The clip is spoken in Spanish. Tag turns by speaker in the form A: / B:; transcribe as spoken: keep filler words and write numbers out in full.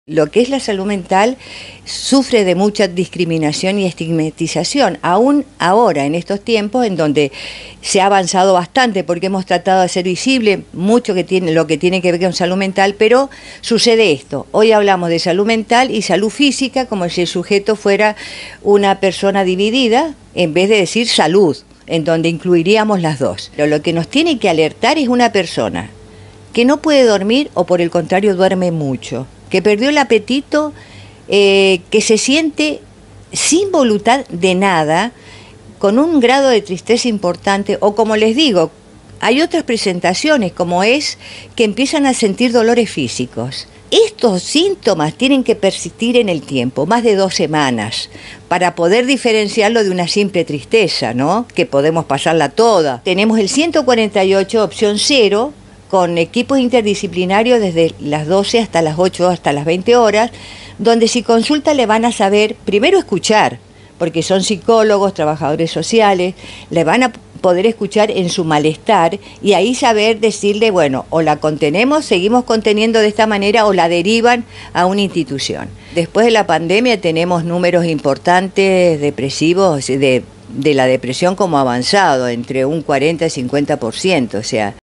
A: Lo que es la salud mental sufre de mucha discriminación y estigmatización, aún ahora en estos tiempos en donde se ha avanzado bastante porque hemos tratado de hacer visible mucho que tiene, lo que tiene que ver con salud mental, pero sucede esto. Hoy hablamos de salud mental y salud física como si el sujeto fuera una persona dividida en vez de decir salud, en donde incluiríamos las dos. Pero lo que nos tiene que alertar es una persona que no puede dormir o por el contrario duerme mucho, que perdió el apetito, eh, que se siente sin voluntad de nada, con un grado de tristeza importante, o como les digo, hay otras presentaciones, como es que empiezan a sentir dolores físicos. Estos síntomas tienen que persistir en el tiempo, más de dos semanas, para poder diferenciarlo de una simple tristeza, ¿no? Que podemos pasarla toda. Tenemos el ciento cuarenta y ocho, opción cero, con equipos interdisciplinarios desde las doce hasta las ocho, hasta las veinte horas, donde si consulta le van a saber, primero escuchar, porque son psicólogos, trabajadores sociales, le van a poder escuchar en su malestar y ahí saber decirle, bueno, o la contenemos, seguimos conteniendo de esta manera o la derivan a una institución. Después de la pandemia tenemos números importantes depresivos, de, de la depresión como avanzado, entre un cuarenta y cincuenta por ciento, o sea,